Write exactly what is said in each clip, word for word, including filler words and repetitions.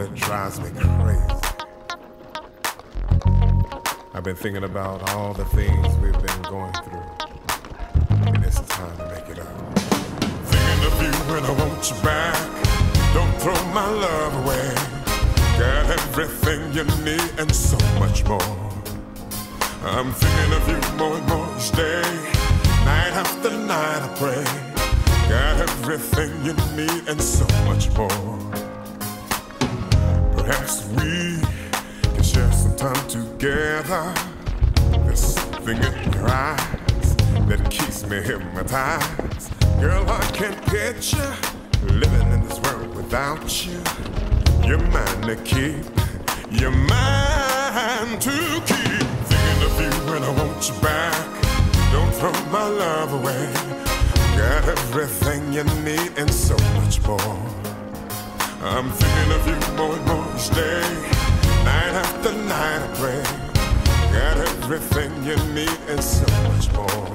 it drives me crazy. I've been thinking about all the things we've been going through, and it's time to make it up. Thinking of you when I want you back. Don't throw my love away. Got everything you need and so much more. I'm thinking of you more and more each day. Night after night I pray. Got everything you need and so much more. Perhaps we can share some time together. This thing in your eyes that keeps me hypnotized. Girl, I can't picture living in this world without you. You're mine to keep. You're mine to keep. Thinking of you when I want you back. Don't throw my love away. Got everything you need and so much more. I'm thinking of you more and more each day. Night after night I pray. Got everything you need and so much more.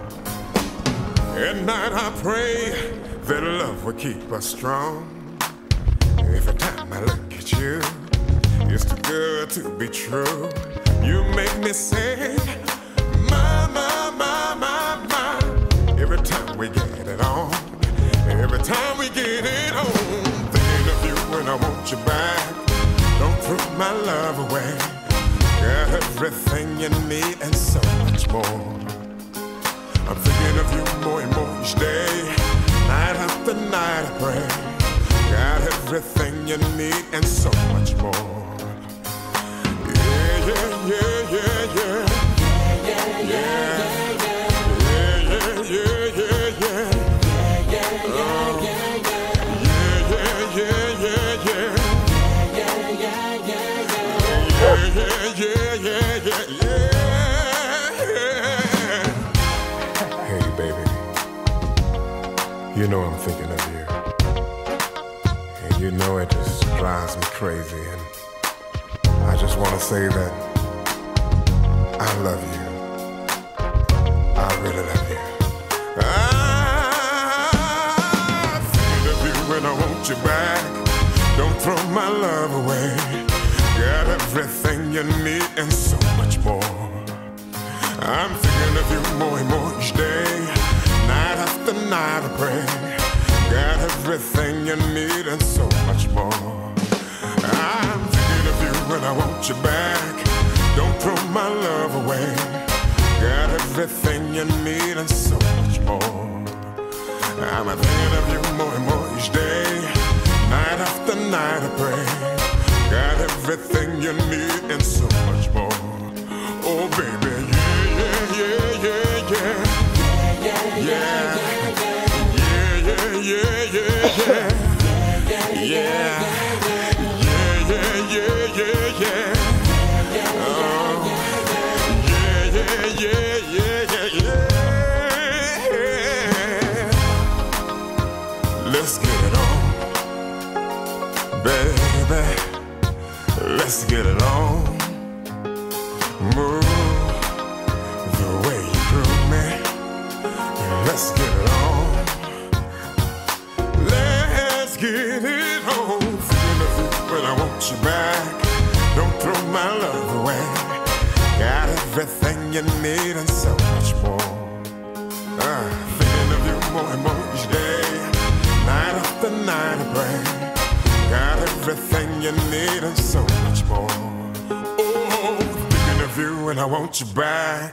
At night I pray that love will keep us strong. Every time I look at you, it's too good to be true. You make me say, my, my, my, my, my. Every time we get it on, every time we get it on. Thinking of you when I want you back. Don't throw my love away. Got everything you need and so much more. I'm thinking of you more and more each day. Night after night I pray. Got everything you need and so much more. Yeah, yeah, yeah, yeah, yeah. Yeah, yeah, yeah, yeah. Yeah, yeah, yeah, yeah, yeah. Yeah, yeah, yeah, yeah, yeah. Yeah, yeah, yeah, yeah, yeah. Hey, baby. You know I'm thinking of you. And you know it just drives me crazy. And I just want to say that I love you. I really love you. I think of you when I want you back. Don't throw my love away. Got everything you need and so much more. I'm thinking of you more and more each day. Night after night I pray. Got everything you need and so much more. I'm thinking of you when I want you back. Don't throw my love away. Got everything you need and so much more. I'm thinking of you more and more each day. Night after night I pray. Got everything you need and so much more. Oh baby, yeah, yeah, yeah, yeah, yeah. Yeah, yeah, yeah, yeah, yeah, yeah. Yeah, yeah, yeah, yeah, yeah, yeah. Oh, yeah, yeah, yeah, yeah, yeah, yeah. Let's get it on, baby. Let's get it on. Move the way you groove me. Let's get it on. Let's get it on. Thinking of you when I want you back. Don't throw my love away. Got everything you need and so much more. Uh, thinking of you more and more each day. Night after night I pray. Got everything you need and so much more. Oh, thinking of you and I want you back.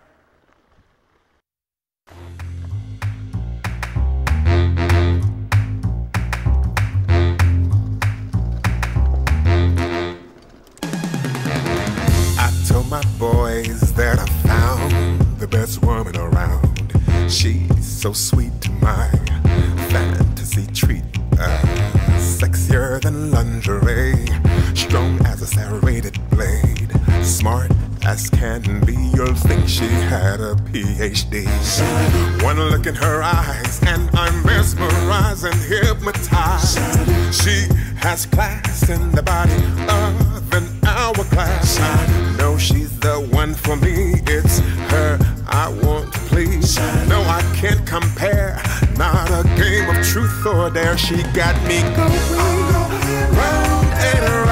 I told my boys that I found the best woman around. She's so sweet to my fantasy treat. Uh, sexier than lingerie, strong as a serrated blade, smart as can be. You'll think she had a P H D. One look in her eyes and I'm mesmerized and hypnotized. She has class in the body of an hourglass. I know she's the one for me. It's her I want to please. No, I can't compare. Not a game of truth or dare. She got me going round and around.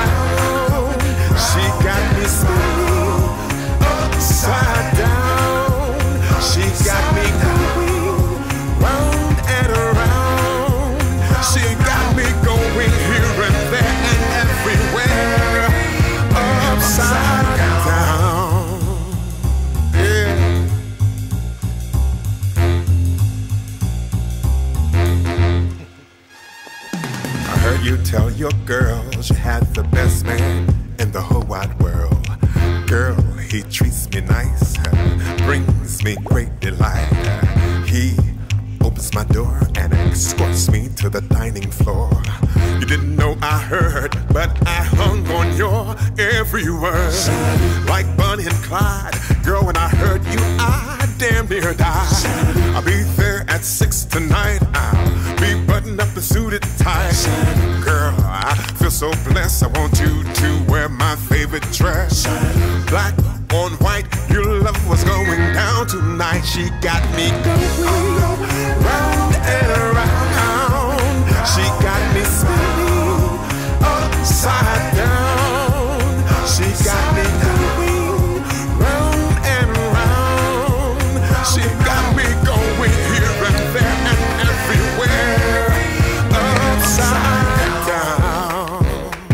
girl, she had the best man in the whole wide world. Girl, he treats me nice, brings me great delight. He opens my door and escorts me to the dining floor. You didn't know I heard, but I hung on your every word. Like Bonnie and Clyde, girl, when I heard you, I damn near died. I'll be there at six tonight. I'll be buttoned up and suited tight. Girl, I feel so blessed. I want you to wear my favorite dress. Black on white, your love was going down tonight. She got me going round and around. She got me spinning upside down. She got me going round and around. She got me going here and there and everywhere upside down.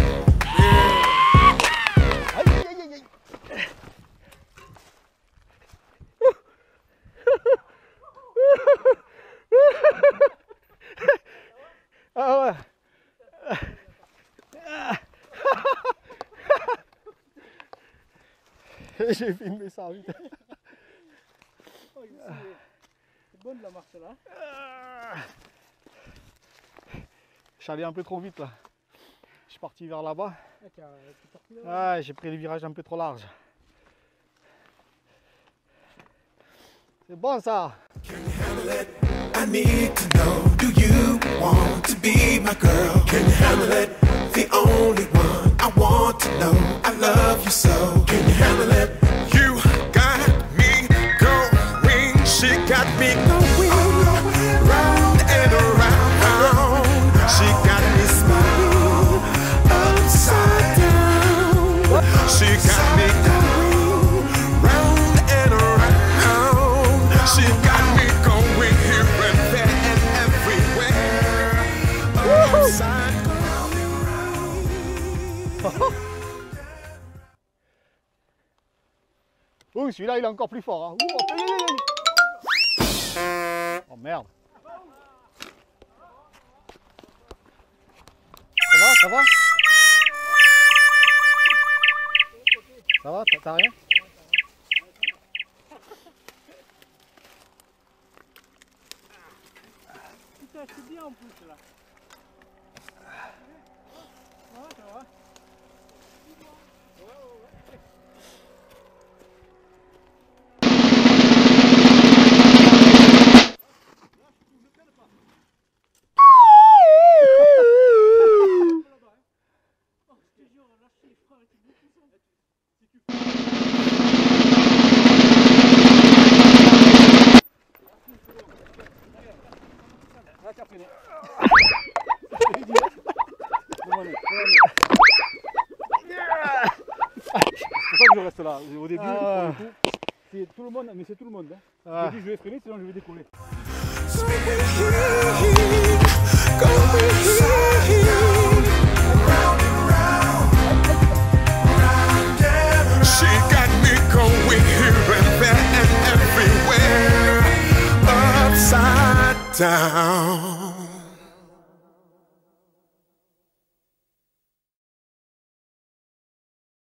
Ah ouais. J'ai filmé ça vite. C'est bonne la marche là. Je suis allé un peu trop vite là. Je suis parti vers là-bas. Ah, j'ai pris les virages un peu trop larges. C'est bon ça. I need to know, do you want to be my girl? Can you handle it? The only one I want to know. I love you so. Can you handle it? You got me going. She got me going round and around. She got me spinning upside down. She got me going round and around. She got me going here and there and everywhere. Upside down. Oh, celui-là il est encore plus fort. Hein. Oh merde. Ça va, ça va? Ça va, t'as rien? Putain, c'est bien en plus là. Ouais, ça va. C'est pour ça que je reste là. Au début, ah. C'est tout le monde, mais c'est tout le monde. Hein. Ah. Au début, je vais freiner, sinon je vais décoller. She got me going here and there and everywhere upside down.